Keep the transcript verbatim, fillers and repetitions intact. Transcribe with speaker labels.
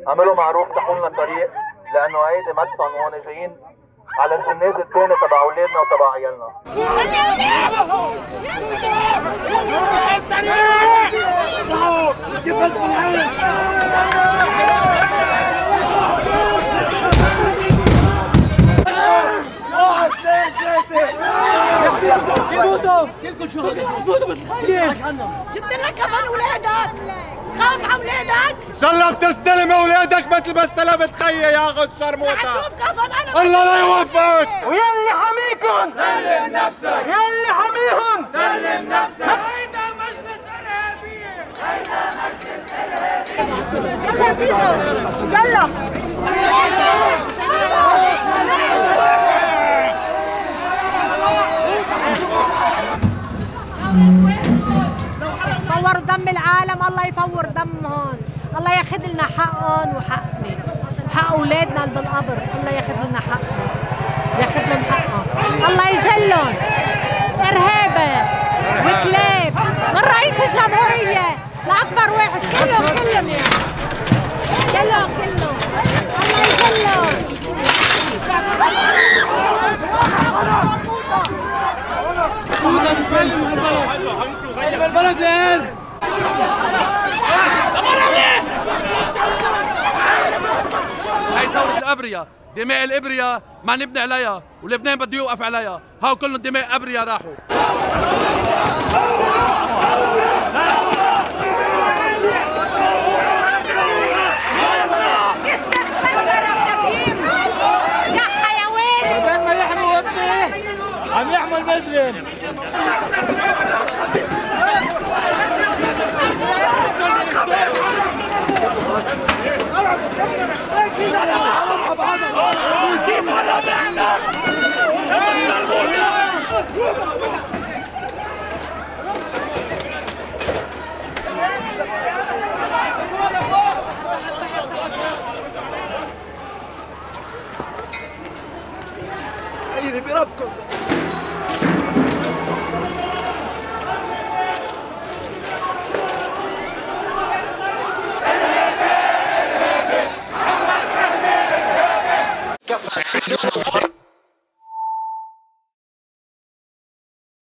Speaker 1: اعملوا معروف افتحوا لنا الطريق، لانه هيدي مدفن وهون جايين على الجناز الثاني تبع اولادنا وتبع عيالنا.
Speaker 2: يموتوا كلكم شهداء يموتوا بالخير.
Speaker 3: جبت لك كفن اولادك، خاف على اولادك.
Speaker 4: ان شاء الله بتستلم اولادك مثل ما استلمت خيي يا غد شرموطه.
Speaker 3: رح تشوف كفن انا.
Speaker 4: الله لا يوفقك.
Speaker 2: ويلي حميكم سلم نفسك، يلي حميهم سلم نفسك.
Speaker 3: هيدا مجلس ارهابي، هيدا مجلس ارهابي. يلا فور دم العالم، الله يفور دمهم، الله ياخذ لنا حقهم وحقنا، حق اولادنا اللي بالقبر، الله ياخذ لنا حقنا، ياخذ لهم حقهم، الله يذلهم. ارهابي وكلاب من رئيس الجمهوريه لاكبر واحد، كلهم كلهم كلهم كلهم الله يذلهم.
Speaker 2: البلد لين
Speaker 5: هاي ثورة الأبرياء، دماء الأبرياء ما نبني عليها، ولبنان بده يوقف عليها، هاو كلهم دماء أبرياء راحوا.
Speaker 2: بدل ما يحموا ابني عم يحموا المجرم.
Speaker 4: عيني بربكم.